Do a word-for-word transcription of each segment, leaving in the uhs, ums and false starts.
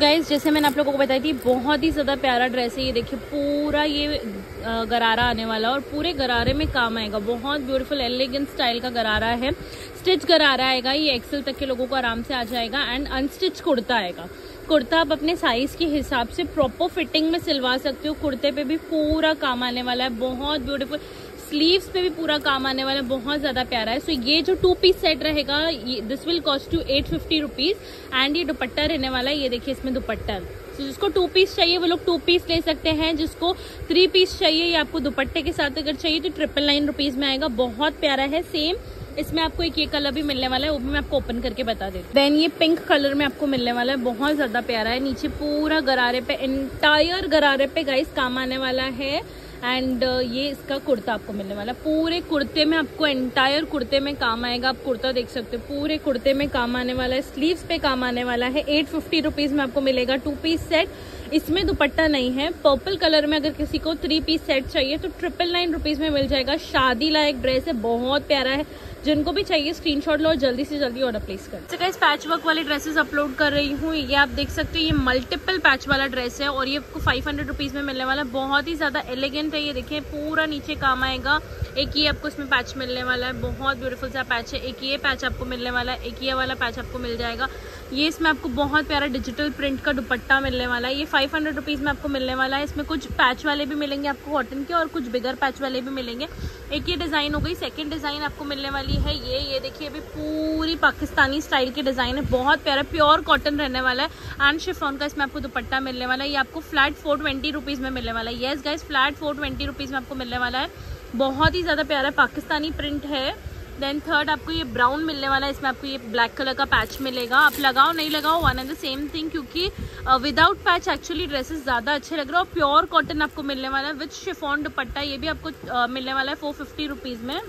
Guys जैसे मैंने आप लोगों को बताई थी, बहुत ही ज्यादा प्यारा ड्रेस है। ये देखिए पूरा ये गरारा आने वाला और पूरे गरारे में काम आएगा। बहुत ब्यूटीफुल एलिगेंट स्टाइल का गरारा है। स्टिच गरारा आएगा, ये एक्सेल तक के लोगों को आराम से आ जाएगा। एंड अनस्टिच कुर्ता आएगा। कुर्ता आप अपने साइज के हिसाब से प्रॉपर फिटिंग में सिलवा सकते हो। कुर्ते पे भी पूरा काम आने वाला है, बहुत ब्यूटीफुल। स्लीव्स पे भी पूरा काम आने वाला है, बहुत ज्यादा प्यारा है। सो so, ये जो टू पीस सेट रहेगा, this will cost you at fifty rupees. And ये दुपट्टा रहने वाला है, ये देखिए इसमें दुपट्टा। so, जिसको टू पीस चाहिए वो लोग टू पीस ले सकते हैं। जिसको थ्री पीस चाहिए या आपको दुपट्टे के साथ अगर चाहिए तो ट्रिपल नाइन रुपीज में आएगा। बहुत प्यारा है। सेम इसमें आपको एक ये कलर भी मिलने वाला है, वो भी मैं आपको ओपन करके बता देती हूँ। देन ये पिंक कलर में आपको मिलने वाला है, बहुत ज्यादा प्यारा है। नीचे पूरा गरारे पे, एंटायर गरारे पे गाइस काम आने वाला है। एंड uh, ये इसका कुर्ता आपको मिलने वाला है। पूरे कुर्ते में आपको एंटायर कुर्ते में काम आएगा। आप कुर्ता देख सकते हो, पूरे कुर्ते में काम आने वाला है। स्लीव्स पे काम आने वाला है। एट फिफ्टी रुपीज में आपको मिलेगा टू पीस सेट। इसमें दुपट्टा नहीं है। पर्पल कलर में अगर किसी को थ्री पीस सेट चाहिए तो ट्रिपल नाइन रुपीज में मिल जाएगा। शादी लायक ड्रेस है, बहुत प्यारा है। जिनको भी चाहिए स्क्रीनशॉट लो और जल्दी से जल्दी ऑर्डर प्लेस कर। तो गाइस पैच वर्क वाले ड्रेसेस अपलोड कर रही हूँ। ये आप देख सकते हो, ये मल्टीपल पैच वाला ड्रेस है और ये आपको फाइव हंड्रेड रुपीज में मिलने वाला है। बहुत ही ज्यादा एलिगेंट है। ये देखिए पूरा नीचे काम आएगा। एक ये आपको इसमें पैच मिलने वाला है, बहुत ब्यूटीफुल सा पैच है। एक ये पैच आपको मिलने वाला है, एक ये वाला पैच आपको मिल जाएगा। ये इसमें आपको बहुत प्यारा डिजिटल प्रिंट का दुपट्टा मिलने वाला है। ये फाइव हंड्रेड रुपीज में आपको मिलने वाला है। इसमें कुछ पैच वाले भी मिलेंगे आपको कॉटन के और कुछ बिगर पैच वाले भी मिलेंगे। एक ये डिजाइन हो गई। सेकंड डिजाइन आपको मिलने वाली है ये ये देखिए, अभी पूरी पाकिस्तानी स्टाइल की डिजाइन है, बहुत प्यारा प्योर कॉटन रहने वाला है। एंड शिफॉन का इसमें आपको दुपट्टा मिलने वाला है। ये आपको फ्लैट फोर ट्वेंटी रुपीज में मिलने वाला है। Yes guys, flat four twenty rupees में आपको मिलने वाला है। बहुत ही ज्यादा प्यारा पाकिस्तानी प्रिंट है। देन थर्ड आपको ये ब्राउन मिलने वाला है। इसमें आपको ये ब्लैक कलर का पैच मिलेगा। आप लगाओ नहीं लगाओ one and the same thing, क्योंकि विदाउट पैच एक्चुअली ड्रेसेस ज्यादा अच्छे लग रहे हैं। और प्योर कॉटन आपको मिलने वाला है विद शिफॉन दुपट्टा। ये भी आपको uh, मिलने वाला है फोर फिफ्टी रुपीज में।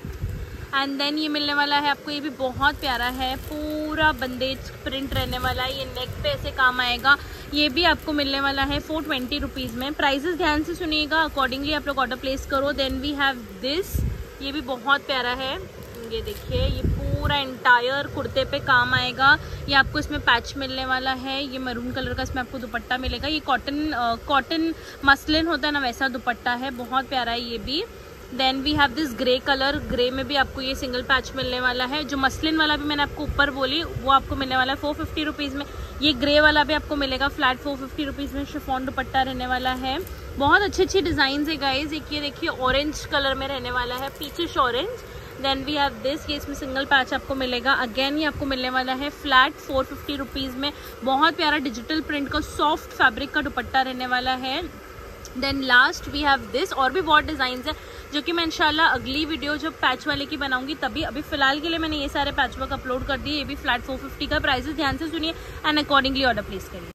एंड देन ये मिलने वाला है आपको, ये भी बहुत प्यारा है, पूरा बंदेज प्रिंट रहने वाला है। ये नेक पे ऐसे काम आएगा। ये भी आपको मिलने वाला है फोर ट्वेंटी रुपीज में। प्राइसेस ध्यान से सुनिएगा, अकॉर्डिंगली आप लोग ऑर्डर प्लेस करो। देन वी हैव दिस, ये भी बहुत प्यारा है। ये देखिए, ये पूरा एंटायर कुर्ते पे काम आएगा। ये आपको इसमें पैच मिलने वाला है। ये मरून कलर का इसमें आपको दुपट्टा मिलेगा। ये कॉटन कॉटन मसलिन होता है ना, वैसा दुपट्टा है, बहुत प्यारा है ये भी। Then we have this grey colour. Grey में भी आपको ये सिंगल पैच मिलने वाला है। जो मसलिन वाला भी मैंने आपको ऊपर बोली वो आपको मिलने वाला है फोर फिफ्टी रुपीज में। ये ग्रे वाला भी आपको मिलेगा फ्लैट फोर फिफ्टी रुपीज में। शिफॉन दुपट्टा रहने वाला है। बहुत अच्छी अच्छी डिजाइन है गाइज। एक ये देखिए ऑरेंज कलर में रहने वाला है, peachish orange. Then we have this, ये इसमें सिंगल पैच आपको मिलेगा। अगेन ये आपको मिलने वाला है फ्लैट फोर फिफ्टी रुपीज में। बहुत प्यारा डिजिटल प्रिंट का सॉफ्ट फैब्रिक का दुपट्टा रहने वाला है। Then last we have this. और भी बहुत डिजाइन है जो कि मैं इंशाल्लाह अगली वीडियो जब पैच वाले की बनाऊंगी तभी। अभी फिलहाल के लिए मैंने ये सारे पैच वर्क अपलोड कर दिए। ये भी फ्लैट फोर फिफ्टी का। प्राइसेस ध्यान से सुनिए एंड अकॉर्डिंगली ऑर्डर प्लेस करिए।